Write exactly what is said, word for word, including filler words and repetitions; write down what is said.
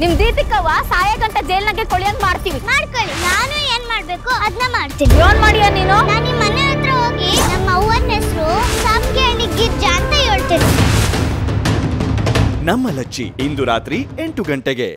ನಿಮ್ ದೀಪಿಕವ್ವ ಸಾಯ ಗಂಟ ಜೈಲ್ನಾಗೆ ಕೊಳಿಯಂಗ್ ಮಾಡ್ತೀವಿ. ಮಾಡ್ಕೊಳ್ಳಿ, ನಾನು ಏನ್ ಮಾಡ್ಬೇಕು ಅದನ್ನ ಮಾಡ್ತೀನಿ. ಏನ್ ಮಾಡಿಯ ನೀನು? ನಾನು ನಿಮ್ಮ ಮನೆ ಹತ್ರ ಹೋಗಿ ನಮ್ಮ ಅವ್ವನ ಹೆಸರು ಸಾಮ್ಗೆ ಗಿರ್ಜಾ ಅಂತ ಹೇಳ್ತೀನಿ. ನಮ್ಮ ಲಚ್ಚಿ ಇಂದು ರಾತ್ರಿ ಎಂಟು ಗಂಟೆಗೆ.